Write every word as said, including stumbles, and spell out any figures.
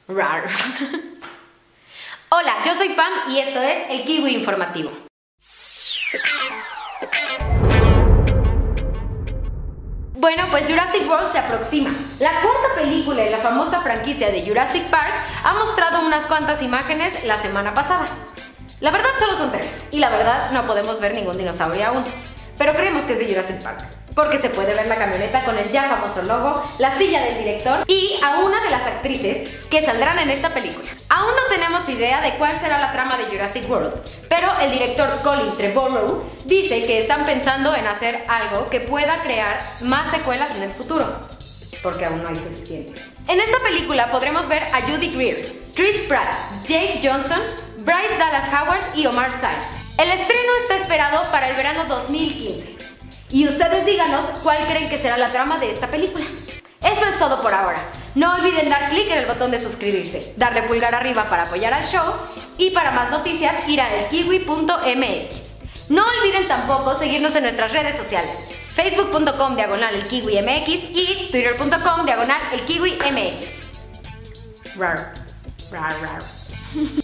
Rar. Hola, yo soy Pam y esto es el Kiwi Informativo. Bueno, pues Jurassic World se aproxima. La cuarta película en la famosa franquicia de Jurassic Park ha mostrado unas cuantas imágenes la semana pasada. La verdad solo son tres, y la verdad no podemos ver ningún dinosaurio aún. Pero creemos que es de Jurassic Park, porque se puede ver la camioneta con el ya famoso logo, la silla del director y a una de las actrices que saldrán en esta película. Aún no tenemos idea de cuál será la trama de Jurassic World, pero el director Colin Trevorrow dice que están pensando en hacer algo que pueda crear más secuelas en el futuro, porque aún no hay suficiente. En esta película podremos ver a Judy Greer, Chris Pratt, Jake Johnson, Bryce Dallas Howard y Omar Sy. El estreno está esperado para el verano dos mil quince. Y ustedes díganos cuál creen que será la trama de esta película. Eso es todo por ahora. No olviden dar clic en el botón de suscribirse, darle pulgar arriba para apoyar al show y para más noticias ir a el kiwi punto m x. No olviden tampoco seguirnos en nuestras redes sociales, facebook punto com diagonal el kiwi m x y twitter punto com diagonal el kiwi m x. Rar, rar, rar.